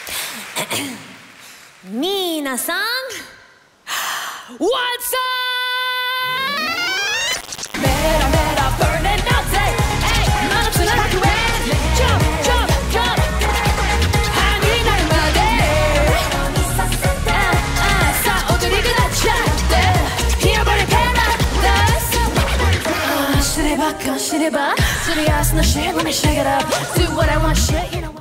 皆さん What's up? メラメラ burning out day 真夏の楽園 Jump jump jump ハになるまでさあ踊りがなっちゃって火あばれパラダイス知ればか知ればすり合わせのシェイクに shake it up Do what I want shit you know